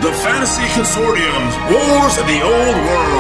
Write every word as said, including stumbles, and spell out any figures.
The Fantasy Consortium's Wars of the Old World.